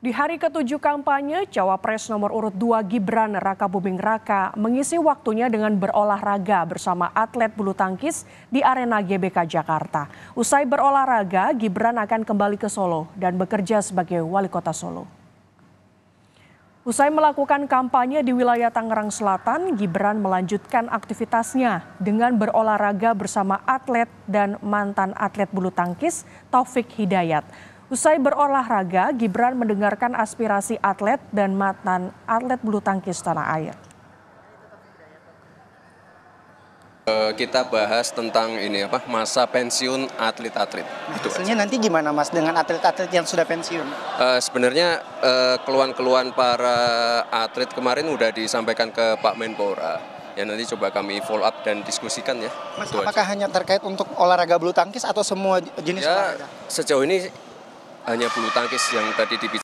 Di hari ke-7 kampanye, Cawapres nomor urut 2 Gibran Rakabuming Raka mengisi waktunya dengan berolahraga bersama atlet bulu tangkis di Arena GBK Jakarta. Usai berolahraga, Gibran akan kembali ke Solo dan bekerja sebagai wali kota Solo. Usai melakukan kampanye di wilayah Tangerang Selatan, Gibran melanjutkan aktivitasnya dengan berolahraga bersama atlet dan mantan atlet bulu tangkis Taufik Hidayat. Usai berolahraga, Gibran mendengarkan aspirasi atlet dan mantan atlet bulu tangkis tanah air. Kita bahas tentang masa pensiun atlet-atlet. Hasilnya nanti gimana Mas dengan atlet-atlet yang sudah pensiun? Sebenarnya keluhan-keluhan para atlet kemarin udah disampaikan ke Pak Menpora. Ya nanti coba kami follow up dan diskusikan ya. Mas, apakah hanya terkait untuk olahraga bulu tangkis atau semua jenis olahraga? Sejauh ini hanya bulu tangkis yang tadi dibicarakan.